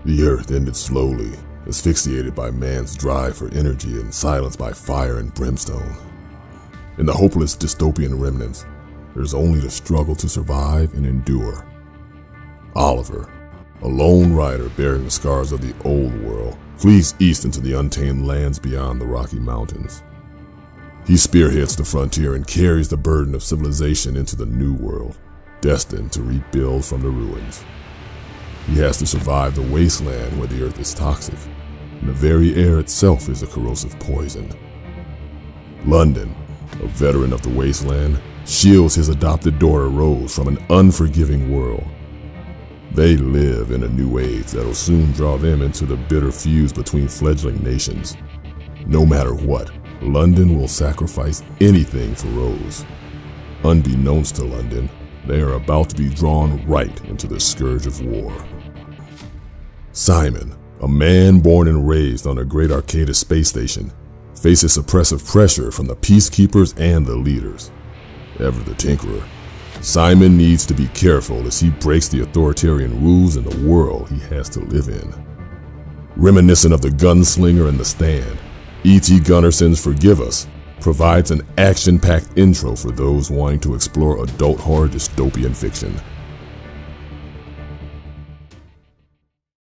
The Earth ended slowly, asphyxiated by man's drive for energy and silenced by fire and brimstone. In the hopeless dystopian remnants, there's only the struggle to survive and endure. Oliver, a lone rider bearing the scars of the old world, flees east into the untamed lands beyond the Rocky Mountains. He spearheads the frontier and carries the burden of civilization into the new world, destined to rebuild from the ruins. He has to survive the wasteland where the earth is toxic, and the very air itself is a corrosive poison. London, a veteran of the wasteland, shields his adopted daughter Rose from an unforgiving world. They live in a new age that'll soon draw them into the bitter feuds between fledgling nations. No matter what, London will sacrifice anything for Rose. Unbeknownst to London, they are about to be drawn right into the scourge of war. Simon, a man born and raised on a great Arcadis space station, faces oppressive pressure from the peacekeepers and the leaders. Ever the tinkerer, Simon needs to be careful as he breaks the authoritarian rules in the world he has to live in. Reminiscent of the Gunslinger and the Stand, E.T. Gunnarson's Forgive Us provides an action-packed intro for those wanting to explore adult horror dystopian fiction.